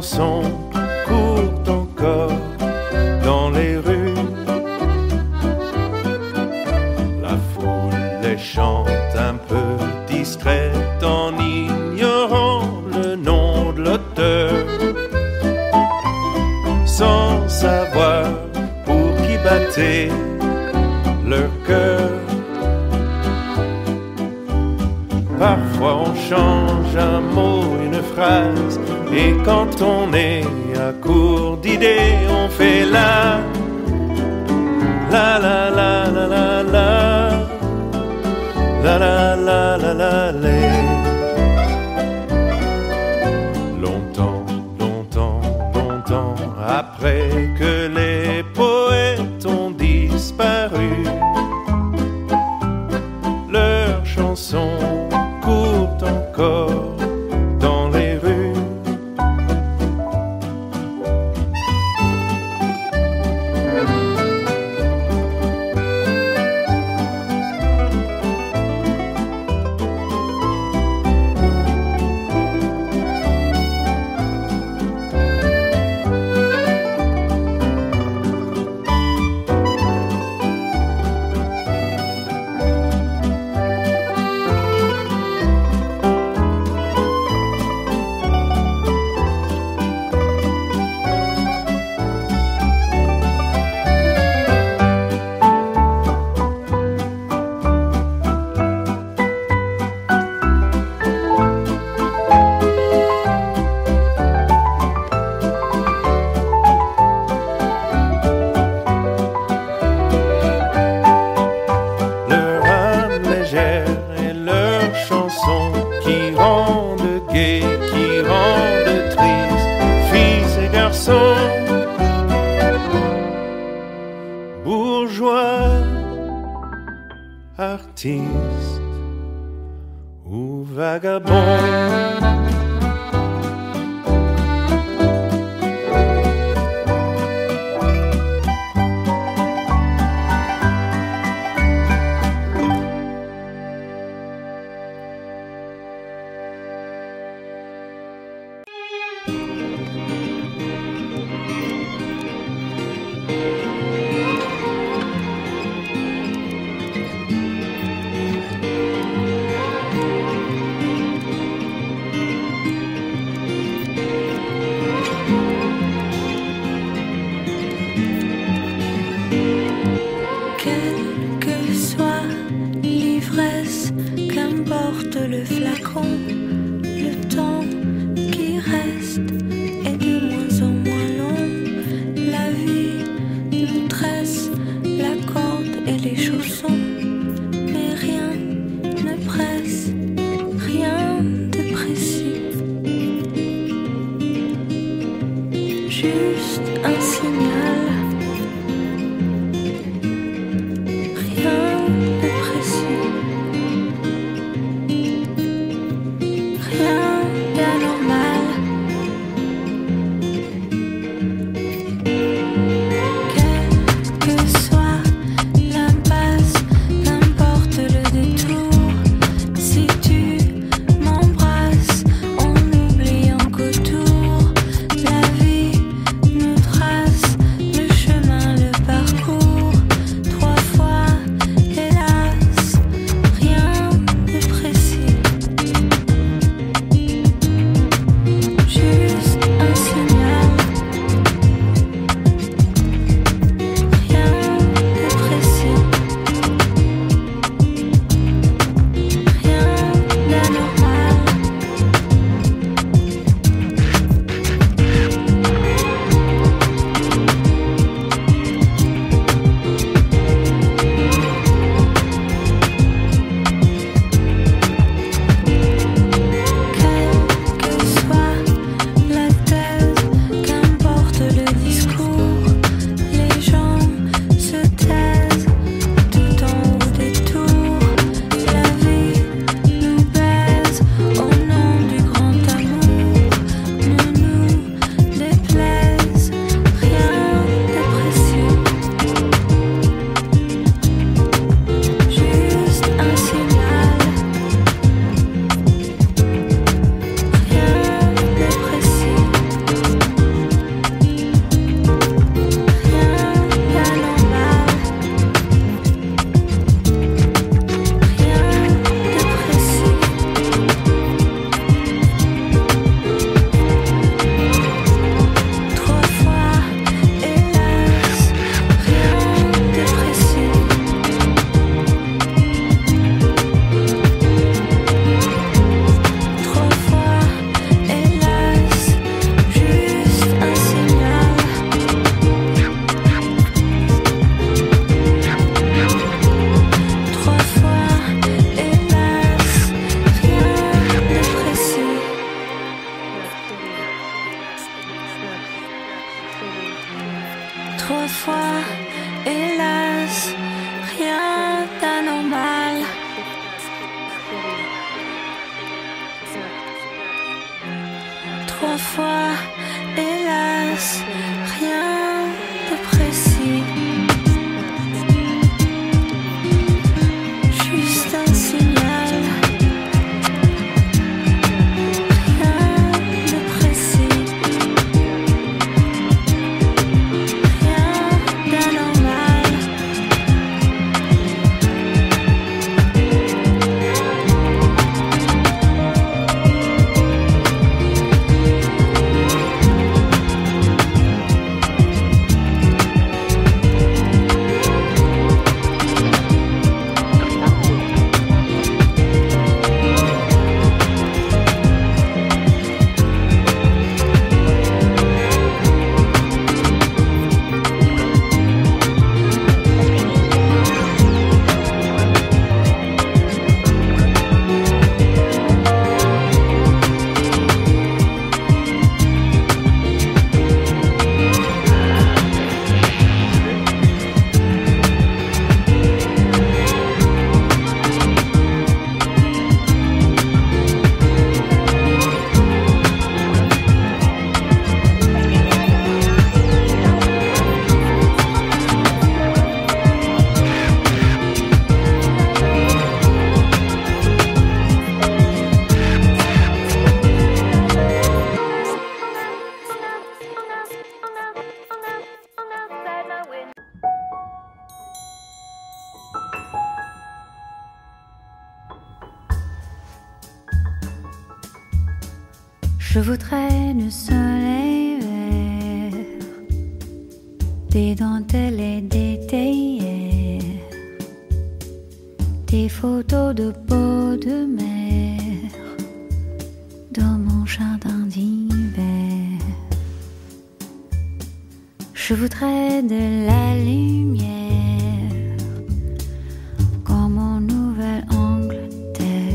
chansons courent encore dans les rues. La foule les chante un peu distraite en ignorant le nom de l'auteur, sans savoir pour qui battait leur cœur. Parfois on change un mot, une phrase, et quand on est à court d'idées, on fait la la la la la la la la la la la la. Longtemps, longtemps, longtemps après que les poètes ont disparu, leurs chansons courent encore dans les rues. Bourgeois, artiste ou vagabond, le flacon, le temps qui reste est de moins en moins long. La vie nous tresse la corde et les chaussons, mais rien ne presse, rien de précis. Juste un signal. 3 fois, hélas, rien de précis. Juste un signal, rien de précis, rien d'anormal. Je voudrais du soleil vert, des dentelles et des théières, des photos de peau de mer dans mon jardin d'hiver. Je voudrais de la lumière comme en Nouvelle-Angleterre.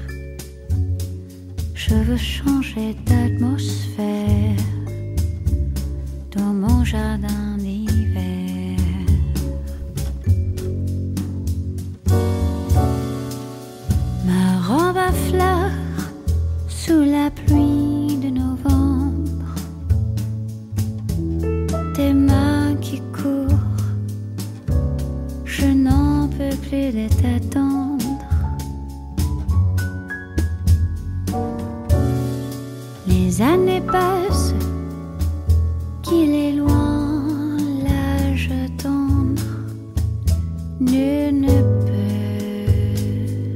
Je veux changer d'atmosphère dans mon jardin d'hiver. Ma robe à fleurs sous la pluie de novembre, tes mains qui courent, je n'en peux plus de t'attendre. Les années passent, qu'il est loin l'âge tendre, nul ne peut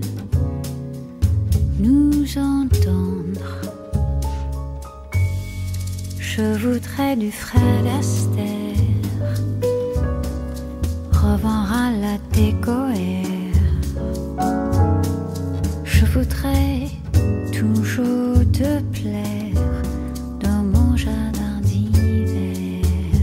nous entendre. Je voudrais du Fred Astaire, revoir à la décoère. Je voudrais toujours te plaire dans mon jardin d'hiver.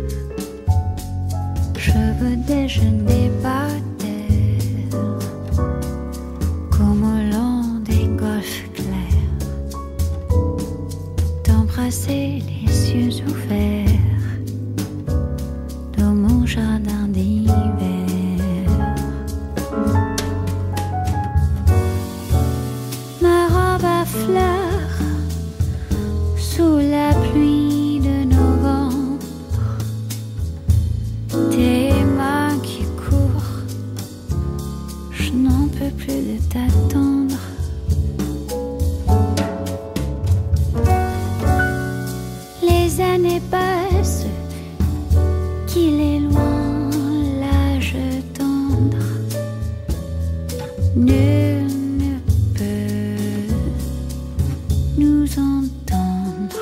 Je veux déjeuner par terre comme au long des golfes clairs, t'embrasser les yeux ouverts dans mon jardin d'hiver. Ma robe à fleurs sous la pluie de novembre, tes mains qui courent, je n'en peux plus de t'attendre. Les années passent, qu'il est loin l'âge tendre, nul ne peut nous entendre.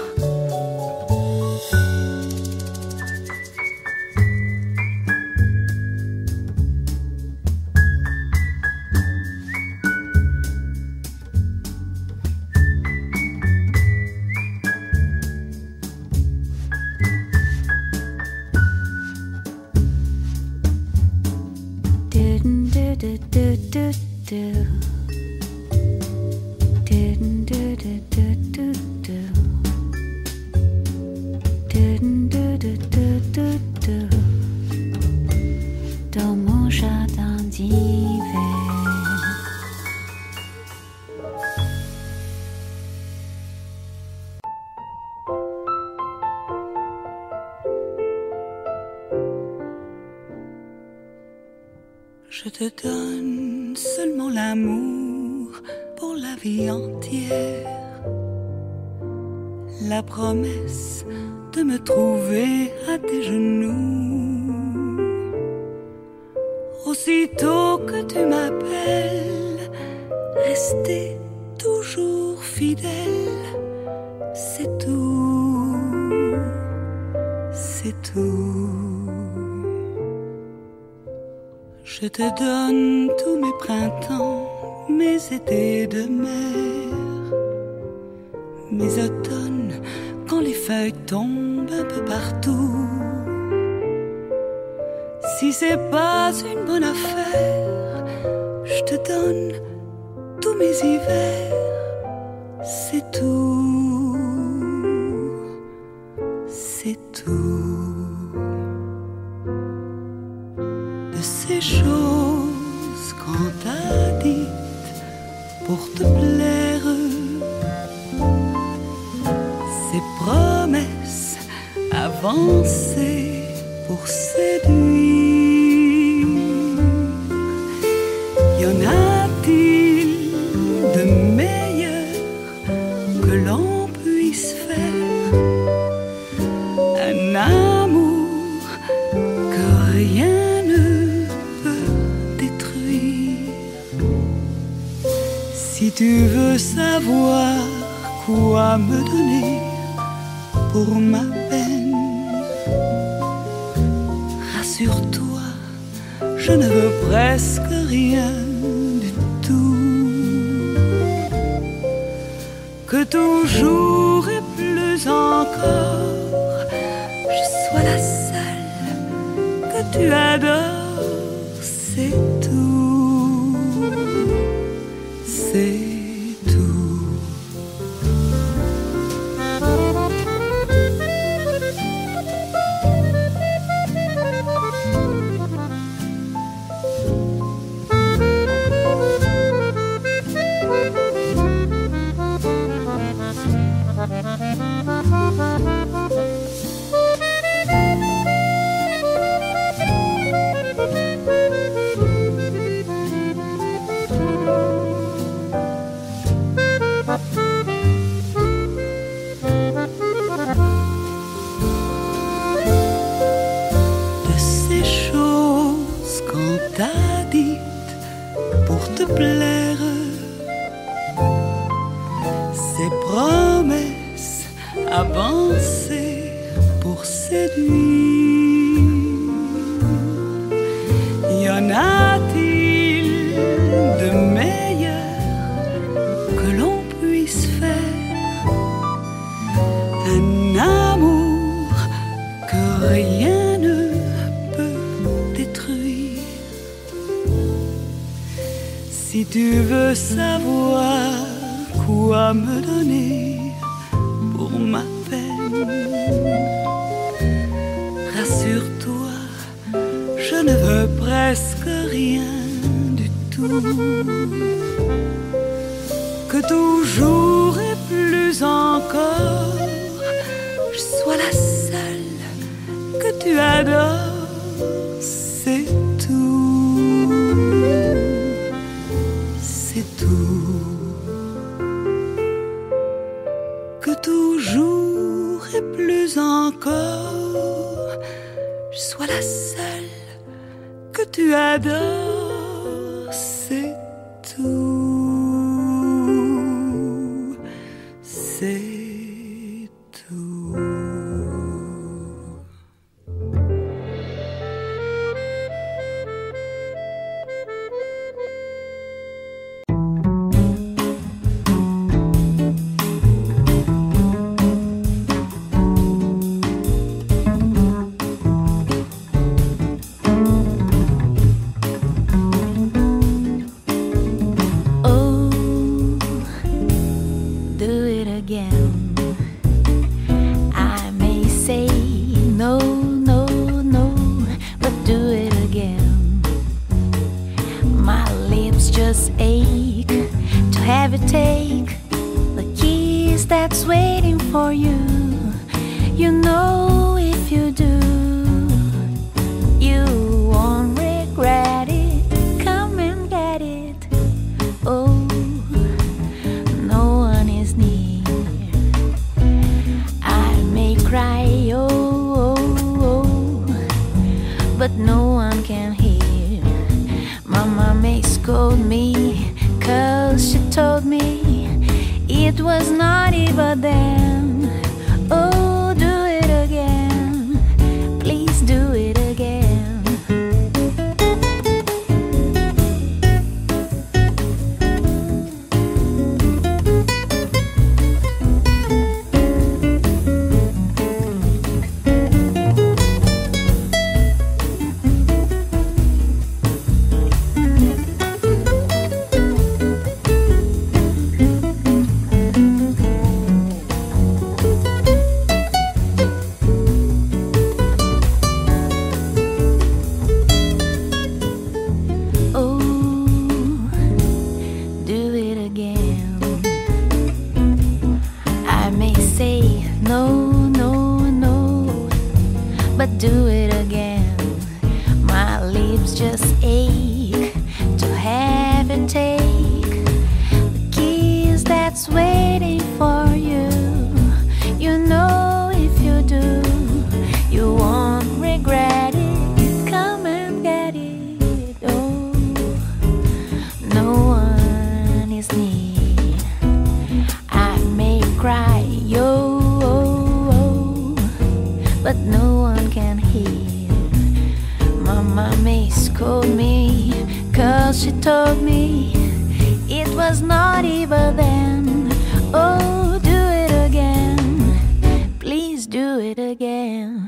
Dans mon jardin d'hiver. Je te donne seulement l'amour pour la vie entière, la promesse de me trouver à tes genoux. Aussitôt que tu m'appelles, rester toujours fidèle, c'est tout, c'est tout. Je te donne tous mes printemps, mes étés de mer, mes automnes quand les feuilles tombent un peu partout. Si c'est pas une bonne affaire, je te donne tous mes hivers, c'est tout, c'est tout. De ces choses qu'on t'a dites pour te plaire, ces promesses avancées pour séduire. Y en a-t-il de meilleur que l'on puisse faire? Un amour que rien ne peut détruire. Si tu veux savoir quoi me donner pour ma peine, rassure-toi, je ne veux presque rien du tout. Que toujours et plus encore, je sois la seule que tu adores, c'est tout, c'est tout. De ces choses qu'on t'a dites pour te plaire, ces promesses avancées pour séduire. Y en a-t-il de meilleur que l'on puisse faire? Un amour que rien ne peut détruire. Si tu veux savoir quoi me donner pour ma peine, rassure-toi, je ne veux presque rien du tout. Que toujours et plus encore, je sois la seule que tu adores, c'est tout, c'est tout. Que toujours et plus encore, je sois la seule que tu adores, c'est tout, c'est tout. Just ache to have it take the kiss that's waiting for you. You know if you do, you won't regret it. told me it was not even them. Oh, do it again, please do it again. Do it again. My lips just ache to have and take the kiss that's waiting for you. You know if you do, you won't regret it. Come and get it. Oh, no one is near. I may cry, yo, but no one can hear. Mama may scold me, 'cause she told me it was not even then. Oh, do it again, please do it again.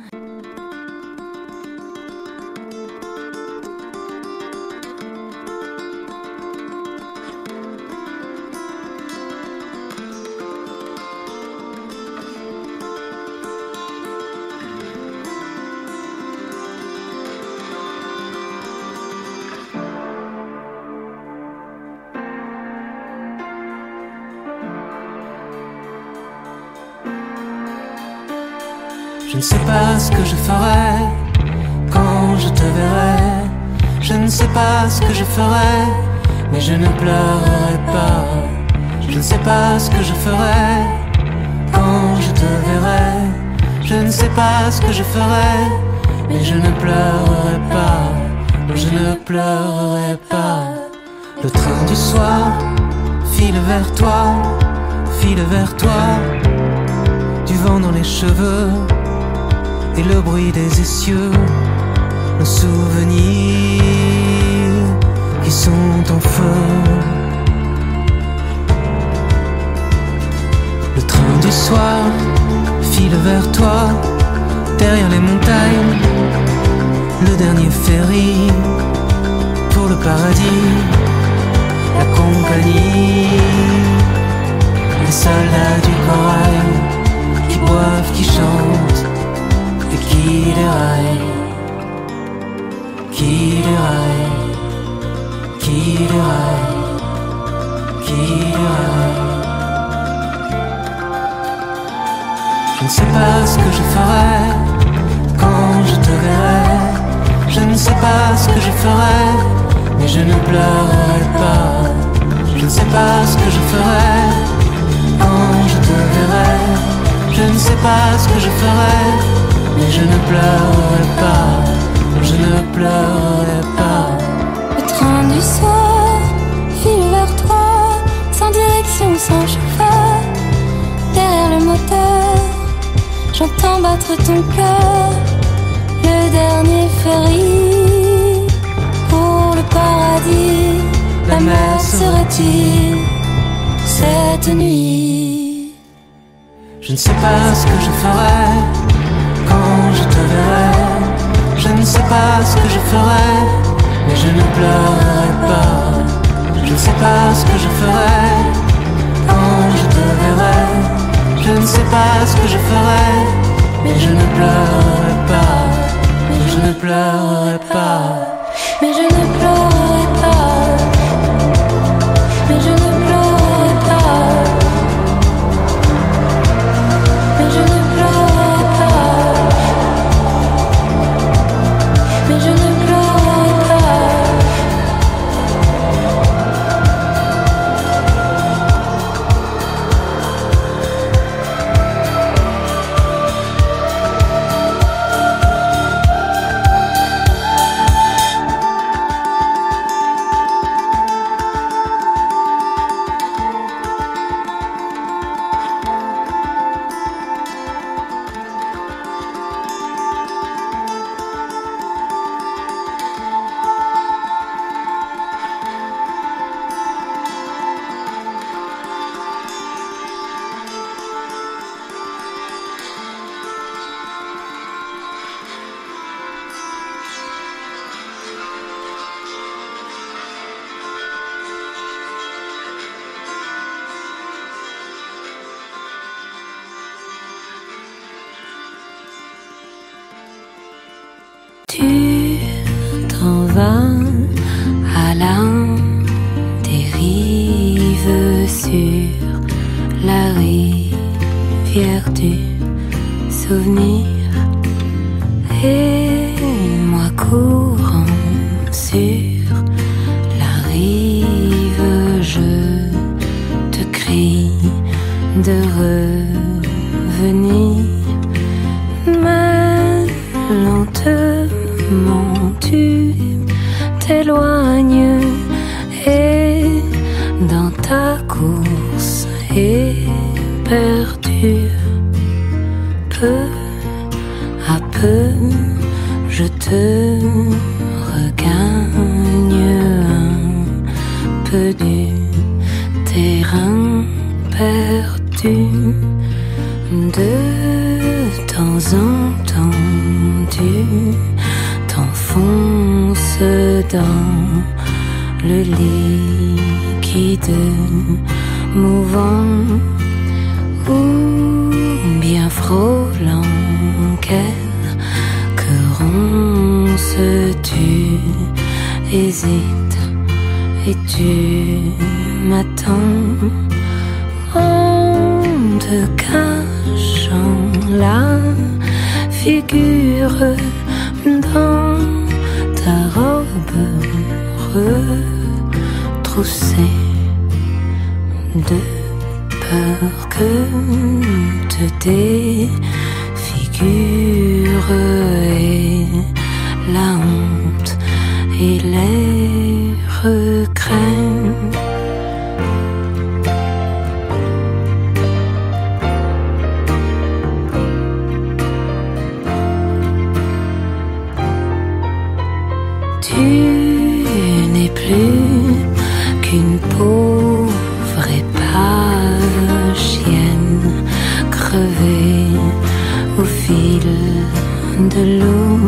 Je ne sais pas ce que je ferai quand je te verrai. Je ne sais pas ce que je ferai, mais je ne pleurerai pas. Je ne sais pas ce que je ferai quand je te verrai. Je ne sais pas ce que je ferai, mais je ne pleurerai pas. Non, je ne pleurerai pas. Le train du soir file vers toi, file vers toi. Du vent dans les cheveux et le bruit des essieux, nos souvenirs qui sont en feu. Le train du soir file vers toi, derrière les montagnes, le dernier ferry pour le paradis, la compagnie, les soldats du corail qui boivent, qui chantent et qui déraille, qui déraille, qui déraille, qui déraille. Je ne sais pas ce que je ferai quand je te verrai. Je ne sais pas ce que je ferai, mais je ne pleurerai pas. Je ne sais pas ce que je ferai quand je te verrai. Je ne sais pas ce que je ferai, mais je ne pleurerai pas, je ne pleurerai pas. Le train du soir file vers toi, sans direction, sans chauffeur. Derrière le moteur, j'entends battre ton cœur. Le dernier ferry pour le paradis. La mer serait-il cette nuit? Je ne sais pas ce que je ferai quand je te verrai. Je ne sais pas ce que je ferai, mais je ne pleurerai pas. Je ne sais pas ce que je ferai quand je te verrai. Je ne sais pas ce que je ferai, mais je ne pleurerai pas. Mais je ne pleurerai pas. Mais je ne pleurerai pas. Mais je ne pleurerai pas. Mais je ne pleurerai pas. Mais je ne pleurerai pas. Tu t'en vas à la dérive sur la rivière du souvenir, et moi courant sur la rive, je te crie de revenir, mais lentement tu t'éloignes, et dans ta course éperdue, peu à peu je te regagne un peu du terrain perdu. De temps en temps tu t'enfonces dans le liquide mouvant, ou bien frôlant quelques ronces, tu hésites et tu m'attends en te cachant la figure dans ta robe retroussée, de peur que te défigure et la honte et les regrets. Tu n'es plus qu'une pauvre épave chienne crevée au fil de l'eau,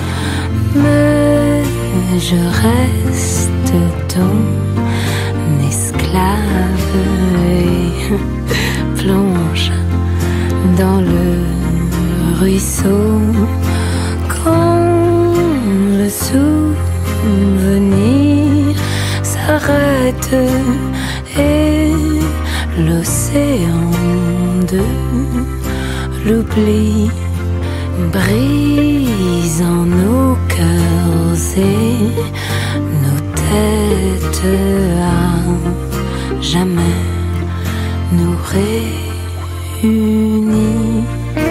mais je reste ton esclave et plonge dans le ruisseau quand le souvenir s'arrête et l'océan de l'oubli brise en nos cœurs et nos têtes à jamais nous réunir.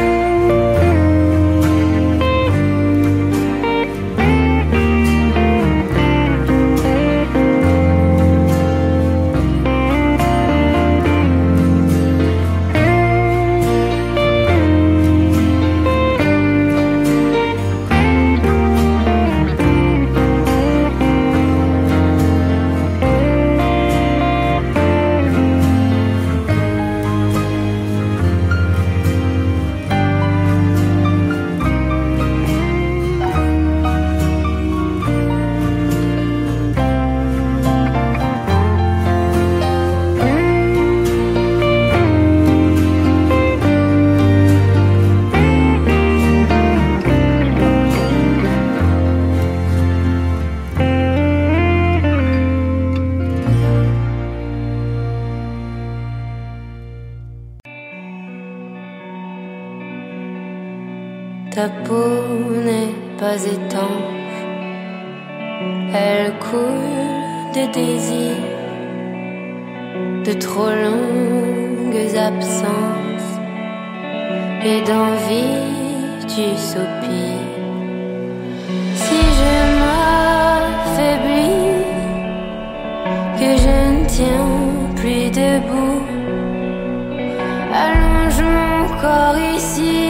Ta peau n'est pas étanche, elle coule de désirs, de trop longues absences et d'envie tu soupires. Si je m'affaiblis, que je ne tiens plus debout, allonge mon corps ici,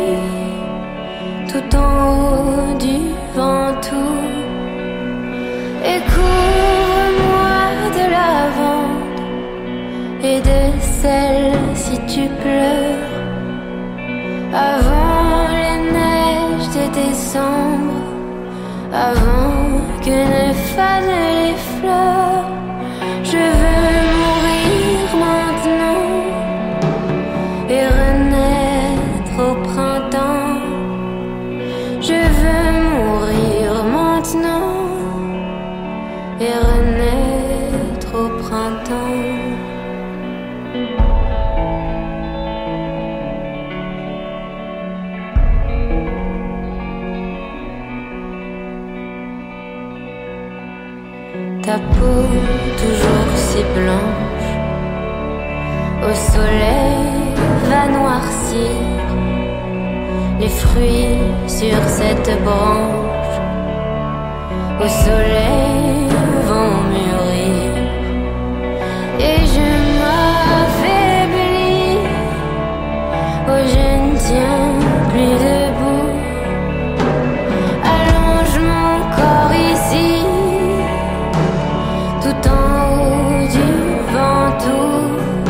tout en haut du ventoux, et couvre-moi de lavande et de sel si tu pleures, avant les neiges de décembre, avant que ne fanent les fleurs. Je veux mourir maintenant et renaître au printemps. Je veux mourir cueillir les fruits sur cette branche. Au soleil vont mûrir et je m'affaiblis. Oh, je ne tiens plus debout. Allonge mon corps ici, tout en haut du ventoux.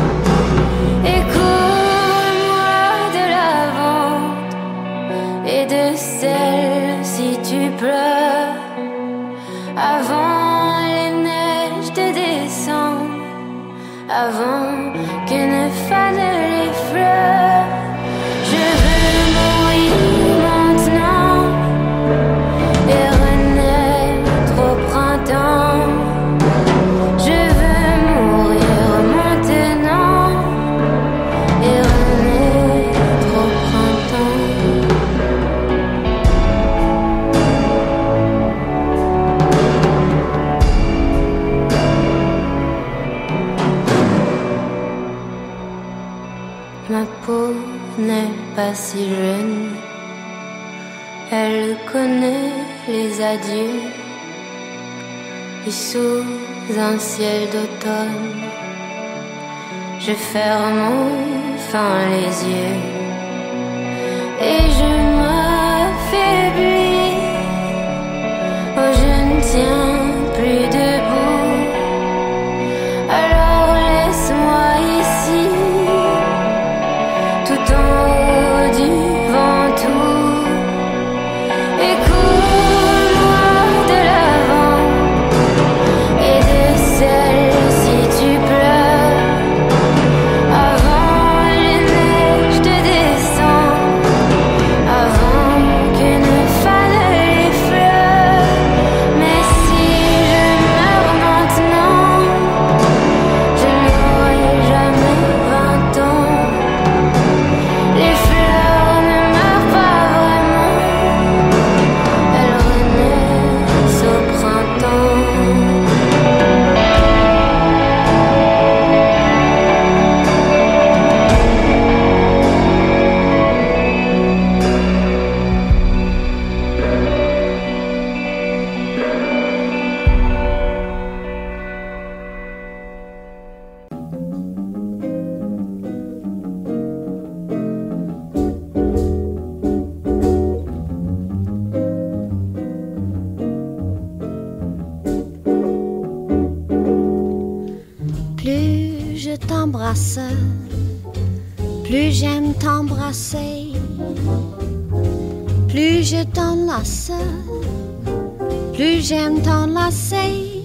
Écoute-moi de la vente et de celle si tu pleures. Avant les neiges de décembre, avant que ne fanent les fleurs, je veux mourir maintenant et renaître au printemps. Je veux mourir maintenant et renaître au printemps. Ma peau n'est pas si jeune, elle connaît les adieux. Et sous un ciel d'automne, je ferme enfin les yeux et je m'affaiblis. Oh, je ne tiens plus debout. Alors laisse-moi ici, tout en haut du ventoux. Écoute-moi de l'avant et de celle si tu pleures. Avant les neiges de décembre, avant que ne fanent les fleurs. Mais si je meurs maintenant, je n'aurai jamais 20 ans. Les fleurs ne meurent pas vraiment, elles renaissent au printemps. Plus je t'embrasse, plus j'aime t'embrasser. Plus je t'enlace, plus j'aime t'enlacer.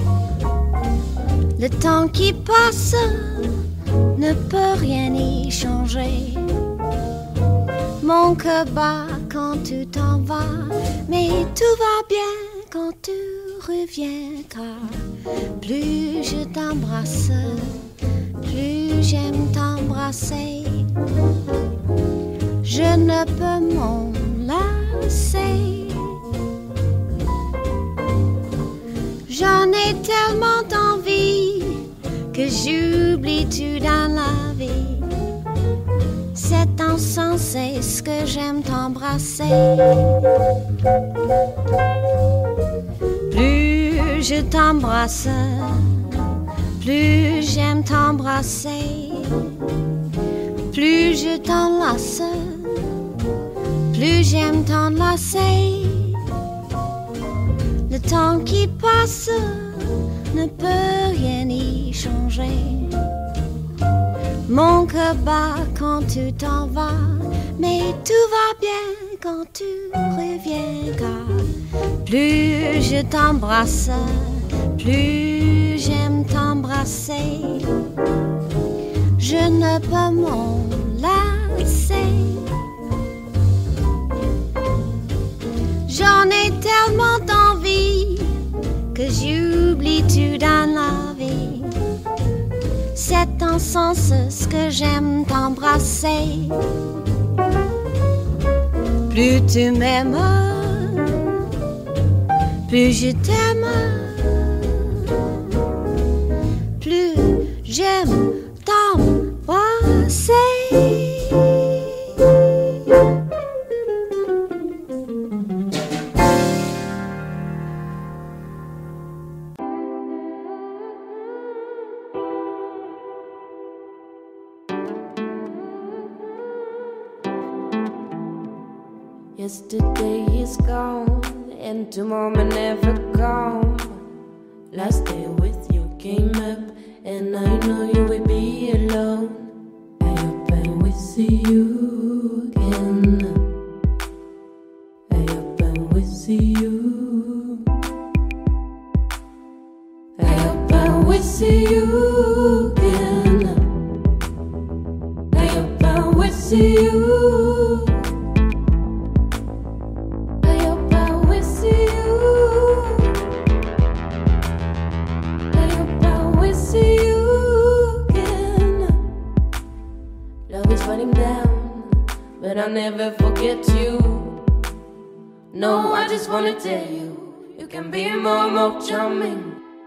Le temps qui passe ne peut rien y changer. Mon cœur bat quand tu t'en vas, mais tout va bien quand tu reviens. Car plus je t'embrasse, plus j'aime t'embrasser. Je ne peux m'en lasser. J'en ai tellement d'envie que j'oublie tout dans la vie. C'est insensé ce que j'aime t'embrasser. Plus je t'embrasse, plus j'aime t'embrasser. Plus je t'enlace, plus j'aime t'enlacer. Le temps qui passe ne peut rien y changer. Mon cœur bat quand tu t'en vas, mais tout va bien quand tu reviens. Car plus je t'embrasse, plus j'aime t'embrasser. Je ne peux m'en lasser. J'en ai tellement d'envie que j'oublie tout dans la vie. C'est en sens ce que j'aime t'embrasser. Plus tu m'aimes, plus je t'aime. Plus j'aime t'embrasser. Yesterday is gone, and tomorrow may never come. Last day with you came up, and I know you will be alone. I hope I will see you again. I hope I will see you. I hope I will see you again. I hope I will see you. But I'll never forget you. No, I just wanna tell you, you can be more charming.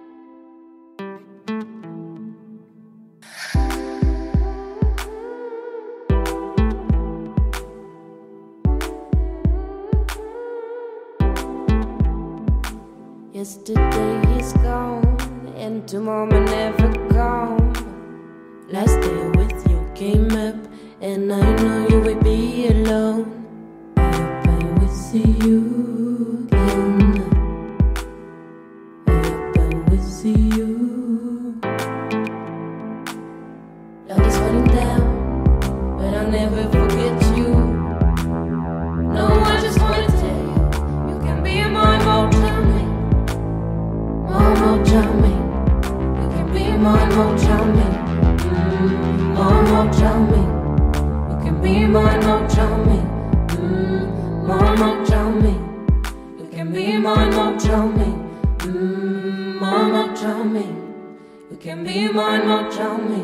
Yesterday is gone, and tomorrow may never come. Last day with you came up, and I know you will be alone. I hope I will see you again. I hope I will see you. Love is running down, but I'll never forget you. No, I just wanna tell you, you can be more charming. More charming. You can be more charming. More charming. Be more charming, more charming. You can be more charming, more charming. You can be more charming.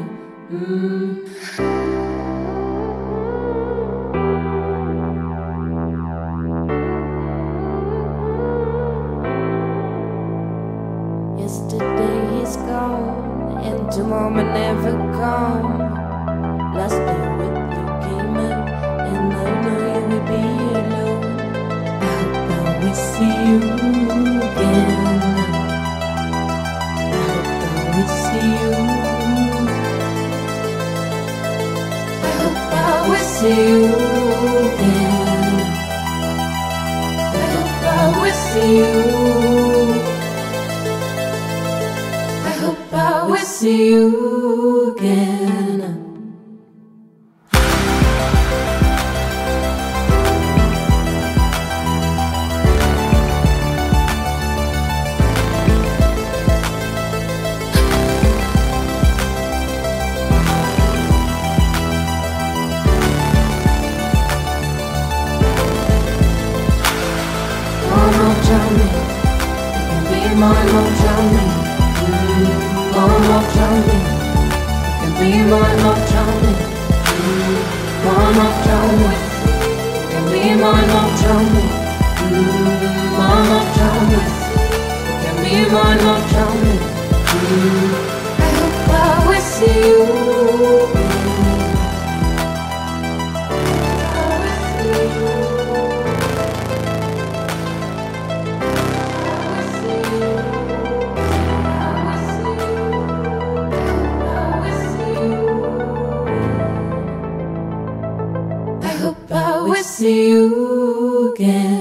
Yesterday is gone, and tomorrow may never come. Last day with you came up, and I know you will be alone. I hope I will see you again. I hope I will see you. I hope I will see you again. I hope I will see you. I hope I will see you again. More charming, more charming. You can be more charming, more charming. You can be more charming, more charming. You can be more charming. I hope I will see you. I hope I will see you again.